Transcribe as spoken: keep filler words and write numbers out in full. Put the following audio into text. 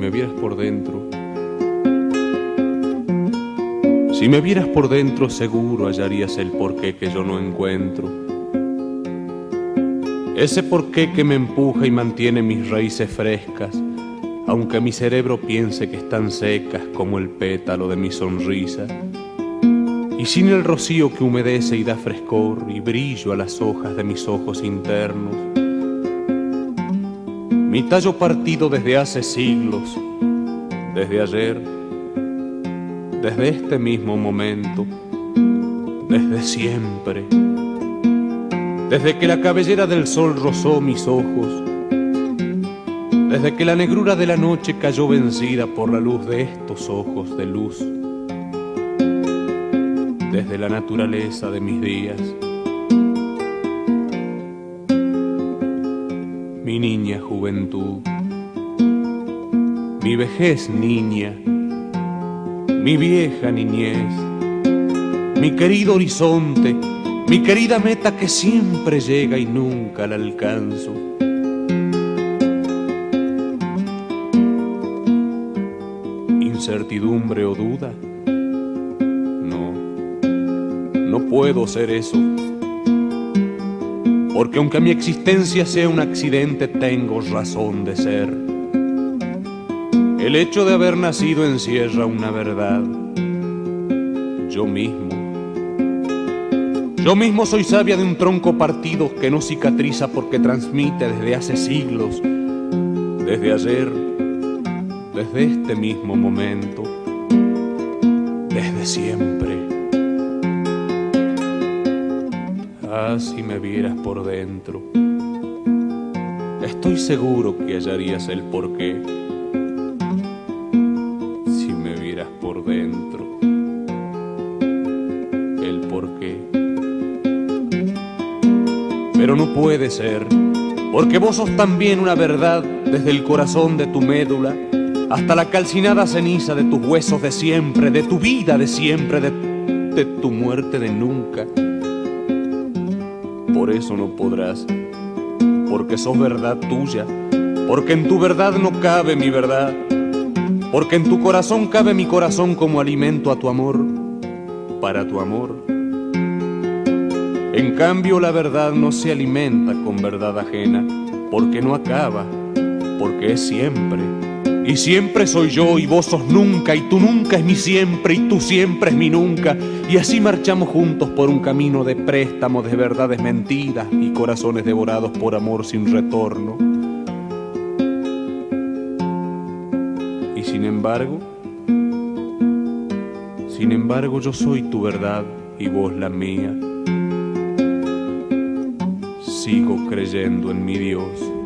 me vieras por dentro, si me vieras por dentro, seguro hallarías el porqué que yo no encuentro. Ese porqué que me empuja y mantiene mis raíces frescas, aunque mi cerebro piense que están secas como el pétalo de mi sonrisa. Y sin el rocío que humedece y da frescor y brillo a las hojas de mis ojos internos. Mi tallo partido desde hace siglos, desde ayer, desde este mismo momento, desde siempre, desde que la cabellera del sol rozó mis ojos, desde que la negrura de la noche cayó vencida por la luz de estos ojos de luz, desde la naturaleza de mis días. Mi niña juventud, mi vejez niña, mi vieja niñez, mi querido horizonte, mi querida meta que siempre llega y nunca la alcanzo. ¿Incertidumbre o duda? No, no puedo ser eso. Porque aunque mi existencia sea un accidente, tengo razón de ser. El hecho de haber nacido encierra una verdad. Yo mismo, yo mismo soy savia de un tronco partido que no cicatriza porque transmite desde hace siglos, desde ayer, desde este mismo momento, desde siempre. Ah, si me vieras por dentro, estoy seguro que hallarías el porqué. Si me vieras por dentro, el porqué. Pero no puede ser, porque vos sos también una verdad desde el corazón de tu médula hasta la calcinada ceniza de tus huesos de siempre, de tu vida de siempre, de, de tu muerte de nunca. Por eso no podrás, porque sos verdad tuya, porque en tu verdad no cabe mi verdad, porque en tu corazón cabe mi corazón como alimento a tu amor, para tu amor. En cambio la verdad no se alimenta con verdad ajena, porque no acaba, porque es siempre. Y siempre soy yo y vos sos nunca, y tú nunca es mi siempre, y tú siempre es mi nunca. Y así marchamos juntos por un camino de préstamos de verdades mentidas y corazones devorados por amor sin retorno. Y sin embargo, sin embargo yo soy tu verdad y vos la mía. Sigo creyendo en mi Dios.